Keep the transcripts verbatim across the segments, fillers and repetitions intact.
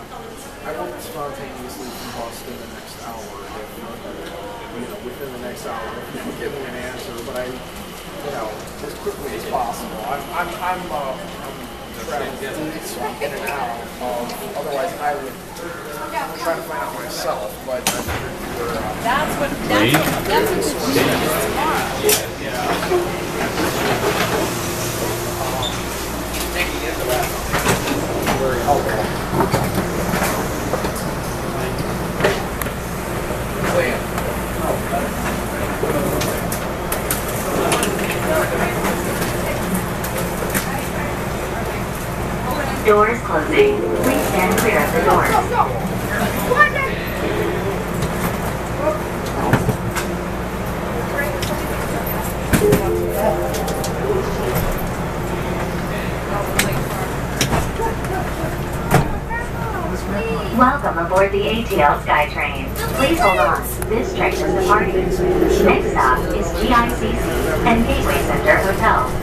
I won't spontaneously combust in the next hour. If, you know, within the next hour, if you give me an answer, but I, you know, as quickly as possible. I'm, I'm, I'm, uh, I'm traveling in and out. Um, otherwise, I would try to find out myself. But I figured you were. Uh, that's what. That's what. That's what the deal is tomorrow. Yeah. Um, digging into that. Very helpful. Doors closing. Please stand clear of the doors. Go, go. Welcome aboard the A T L Skytrain. Please hold on. This train is departing. Next stop is G I C C and Gateway Center Hotel.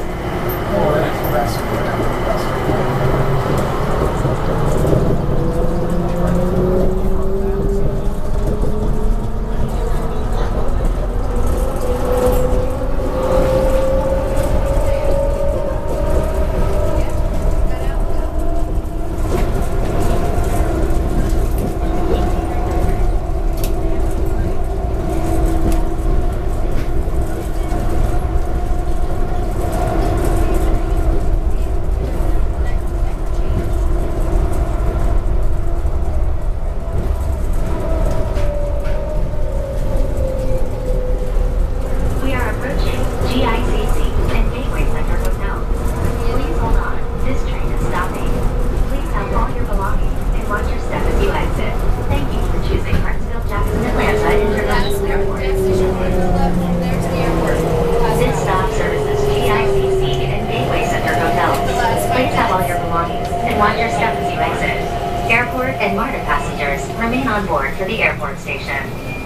Watch your step as you exit. Airport and MARTA passengers remain on board for the airport station.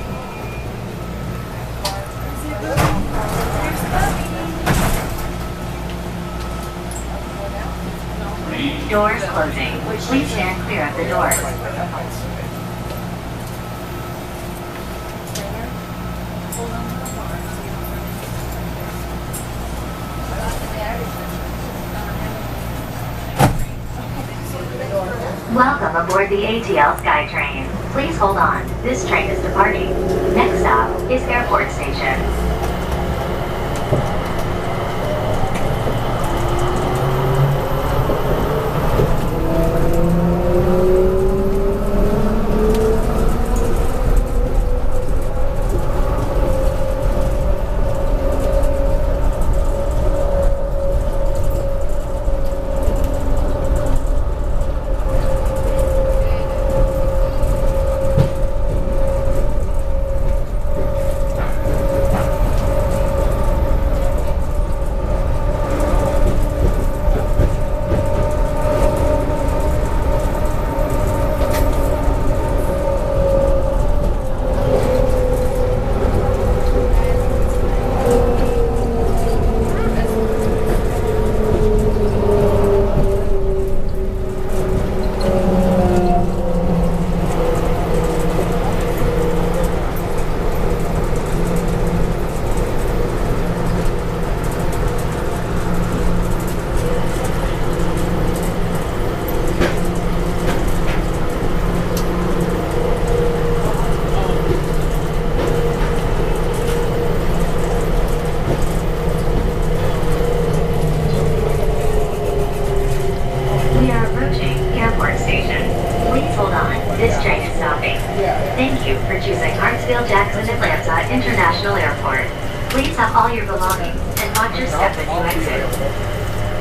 Doors closing. Please stand clear of the doors. Welcome aboard the A T L Skytrain. Please hold on. This train is departing. Next stop is Airport Station. This train is stopping. Thank you for choosing Hartsfield Jackson Atlanta International Airport. Please have all your belongings and watch your step as you exit.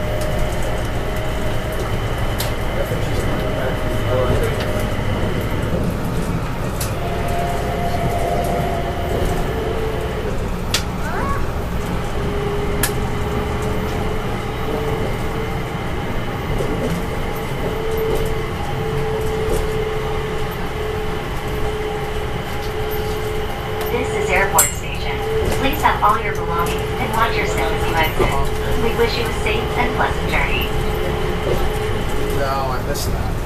Airport station. Please have all your belongings and watch your step as you exit. We wish you a safe and pleasant journey. No, I missed that.